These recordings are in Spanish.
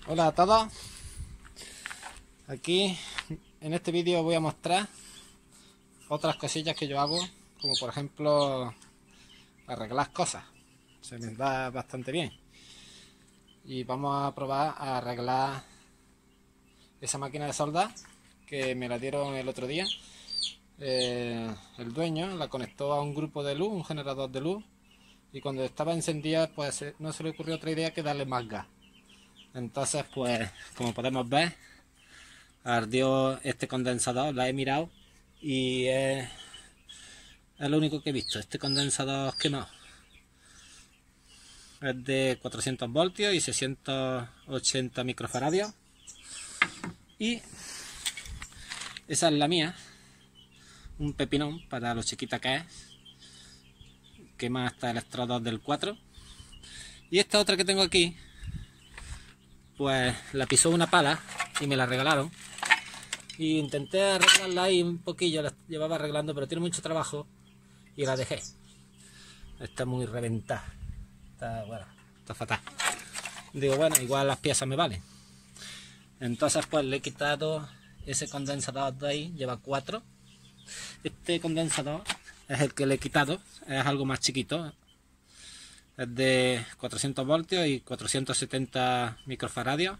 Hola a todos, aquí en este vídeo voy a mostrar otras cosillas que yo hago, como por ejemplo arreglar cosas, se me da bastante bien. Y vamos a probar a arreglar esa máquina de soldar que me la dieron el otro día. El dueño la conectó a un grupo de luz, un generador de luz, y cuando estaba encendida pues no se le ocurrió otra idea que darle más gas. Entonces pues como podemos ver ardió este condensador, la he mirado y es lo único que he visto, este condensador quemado. Es de 400 voltios y 680 microfaradios y esa es la mía, un pepinón para lo chiquita que es, quema hasta electrodos del 4. Y esta otra que tengo aquí pues la pisó una pala y me la regalaron. Y intenté arreglarla ahí un poquillo, la llevaba arreglando, pero tiene mucho trabajo y la dejé. Está muy reventada, está fatal. Digo, bueno, igual las piezas me valen. Entonces pues le he quitado ese condensador de ahí, lleva 4. Este condensador es el que le he quitado, es algo más chiquito. Es de 400 voltios y 470 microfaradios.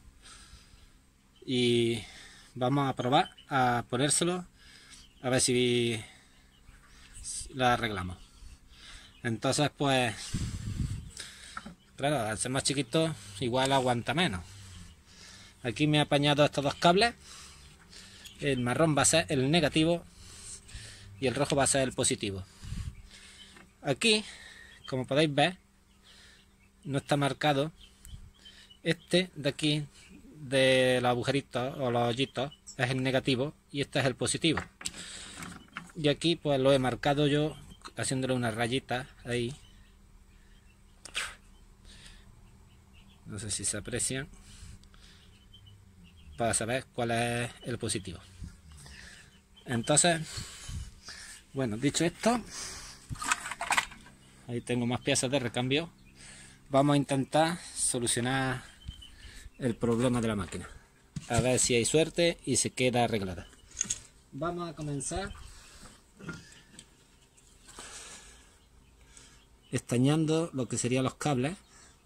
Y vamos a probar a ponérselo a ver si la arreglamos. Entonces pues claro, al ser más chiquito igual aguanta menos. Aquí me he apañado estos dos cables, el marrón va a ser el negativo y el rojo va a ser el positivo. Aquí, como podéis ver, no está marcado. Este de aquí, de los agujeritos o los hoyitos, es el negativo y este es el positivo. Y aquí pues lo he marcado yo haciéndole una rayita ahí. No sé si se aprecian, para saber cuál es el positivo. Entonces, bueno, dicho esto, ahí tengo más piezas de recambio. Vamos a intentar solucionar el problema de la máquina, a ver si hay suerte y se queda arreglada. Vamos a comenzar estañando lo que serían los cables.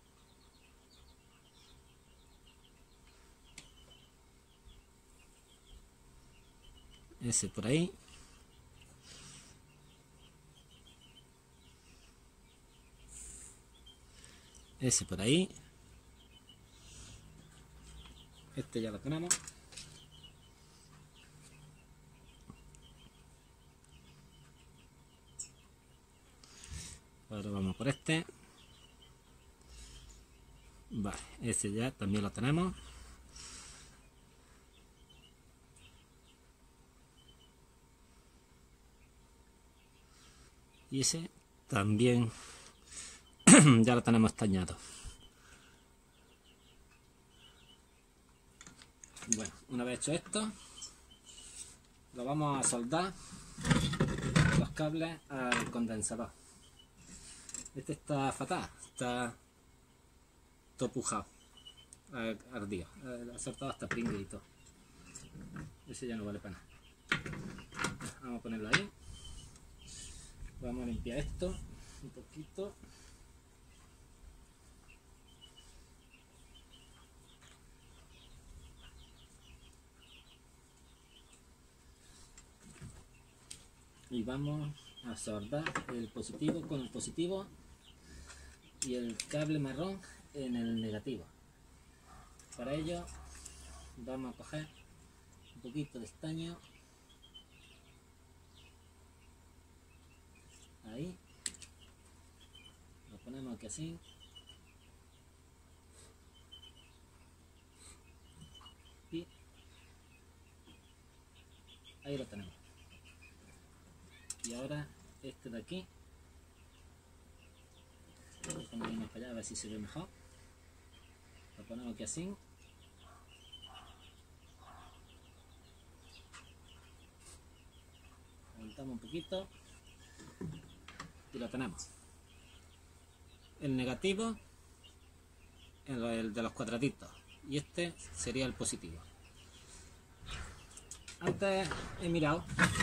Ese por ahí. Ese por ahí. Este ya lo tenemos. Ahora vamos por este. Vale, ese ya también lo tenemos. Y ese también ya lo tenemos estañado. Bueno, una vez hecho esto, lo vamos a soldar los cables al condensador. Este está fatal, está todo pujado, ardido, ha saltado hasta pringue y todo. Ese ya no vale para nada. Vamos a ponerlo ahí. Vamos a limpiar esto un poquito. Y vamos a soldar el positivo con el positivo y el cable marrón en el negativo. Para ello vamos a coger un poquito de estaño, ahí, lo ponemos aquí así, y ahí lo tenemos. Y ahora este de aquí, lo ponemos más para allá a ver si se ve mejor, lo ponemos aquí así, levantamos un poquito y lo tenemos. El negativo, el de los cuadraditos, y este sería el positivo. Antes he mirado,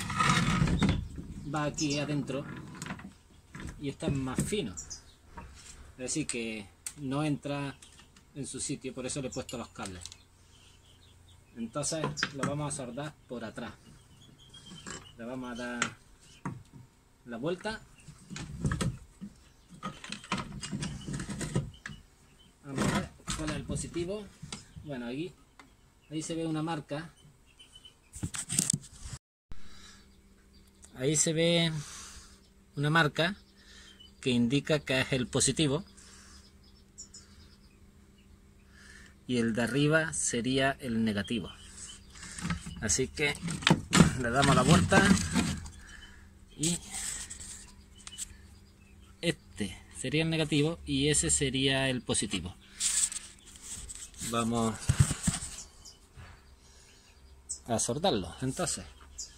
va aquí adentro y este es más fino, es decir que no entra en su sitio, por eso le he puesto los cables. Entonces lo vamos a soldar por atrás, le vamos a dar la vuelta. Vamos a ver cuál es el positivo. Bueno, ahí se ve una marca. Ahí se ve una marca que indica que es el positivo. Y el de arriba sería el negativo. Así que le damos la vuelta. Y este sería el negativo y ese sería el positivo. Vamos a soldarlo entonces.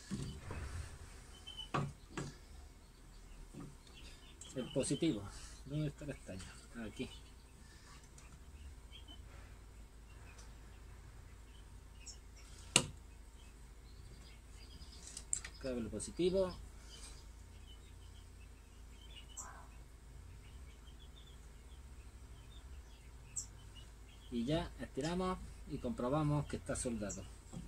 El positivo, ¿dónde está el estaño? Aquí. Cable positivo. Y ya estiramos y comprobamos que está soldado.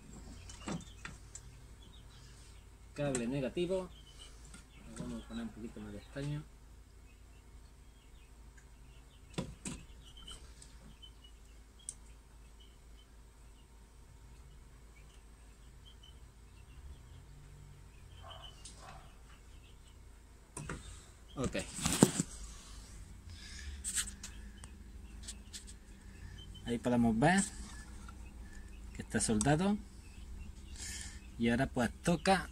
Cable negativo. Vamos a poner un poquito más de estaño. Ok. Ahí podemos ver que está soldado. Y ahora pues toca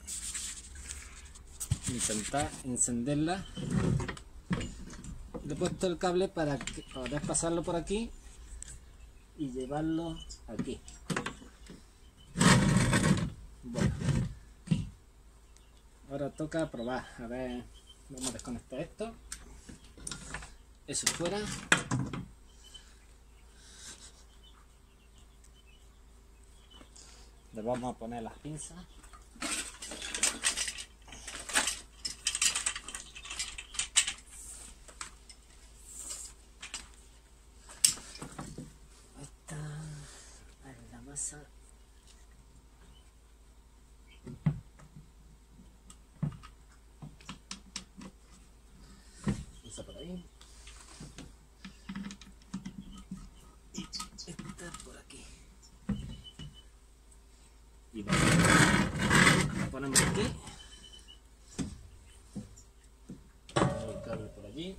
intentar encenderla. Le he puesto el cable para poder pasarlo por aquí y llevarlo aquí. Bueno, ahora toca probar. A ver, vamos a desconectar esto. Eso fuera. Le vamos a poner las pinzas. Esta es la masa. Pinza por ahí. Y esta por aquí. Y vamos a ponemos aquí. El cable por allí.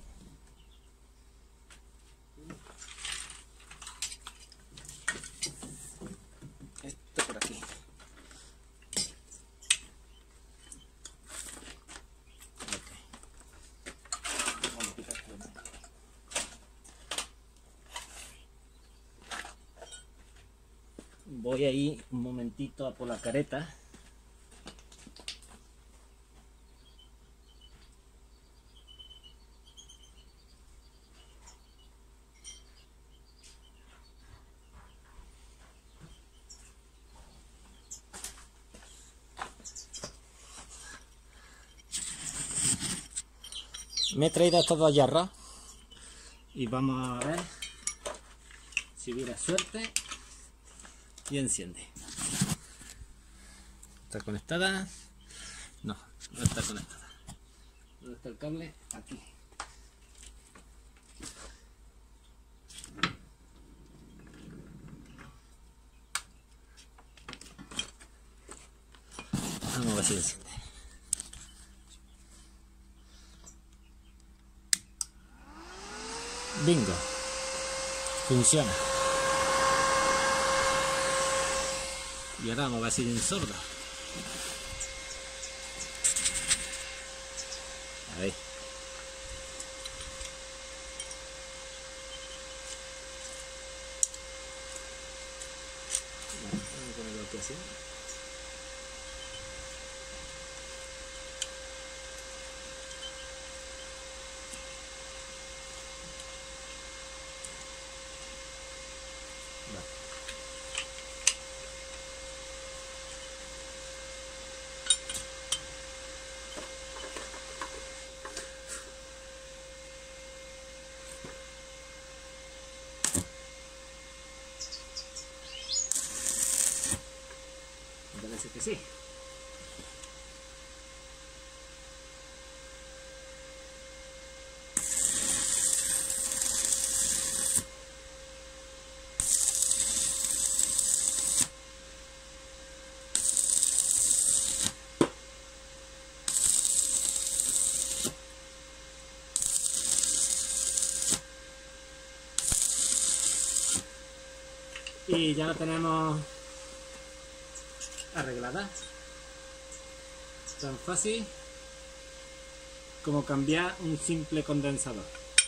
Esto por aquí. Okay. Vamos a quitar esto. Voy a ir un momentito a por la careta. Me he traído estos dos jarros y vamos a ver si hubiera suerte y enciende. ¿Está conectada? No, no está conectada. ¿Dónde está el cable? Aquí. Vamos a ver si enciende. Bingo, funciona. Y ahora vamos a ver si es sordo. A ver. Vamos a ponerlo aquí así. Vale. parece que sí. Y ya lo tenemos arreglada. Tan fácil como cambiar un simple condensador.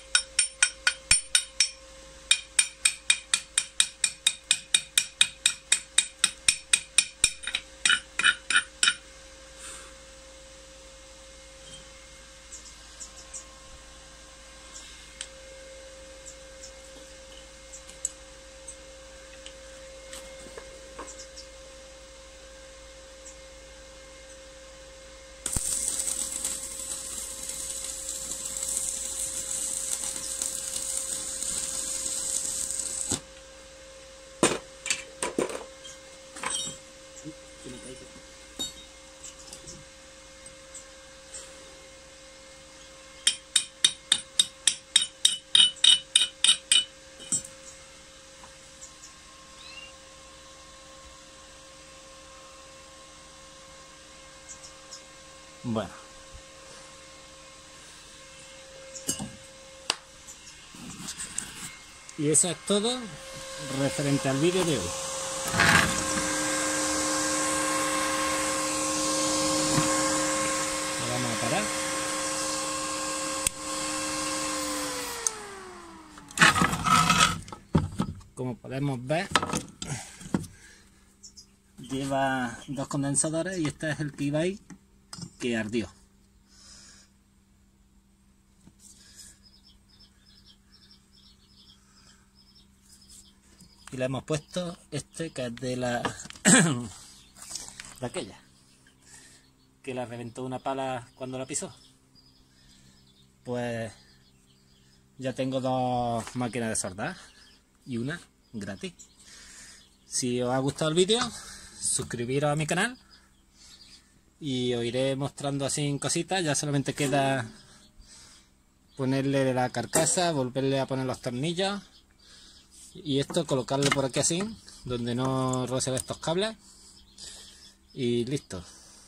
Bueno, y eso es todo referente al vídeo de hoy. Lo vamos a parar. Como podemos ver, lleva dos condensadores y este es el que iba ahí, que ardió. Y le hemos puesto este que es de la de aquella que la reventó una pala cuando la pisó. Pues ya tengo dos máquinas de soldar y una gratis. Si os ha gustado el vídeo, suscribiros a mi canal y os iré mostrando así cositas. Ya solamente queda ponerle la carcasa, volverle a poner los tornillos y esto colocarlo por aquí así, donde no roce estos cables, y listo.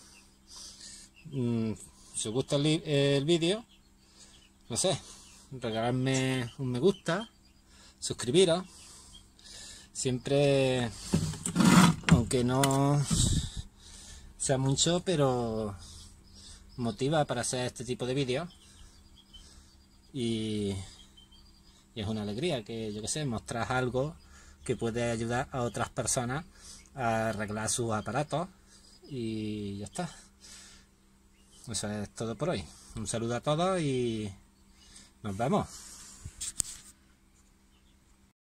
Si os gusta el vídeo, no sé, regalarme un me gusta, suscribiros, siempre, aunque no sea mucho, pero motiva para hacer este tipo de vídeos. Y es una alegría que, yo que sé, mostrar algo que puede ayudar a otras personas a arreglar sus aparatos. Y ya está. Eso es todo por hoy. Un saludo a todos y nos vemos.